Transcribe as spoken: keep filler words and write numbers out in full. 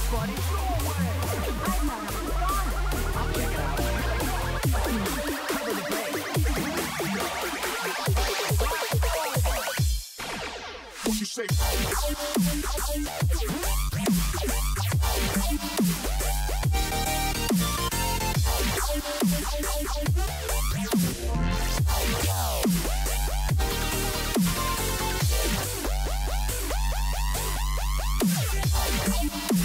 buddy. Go away. I thought it was gone. I'll check it out. Cover the bay. What you say? We'll be right back.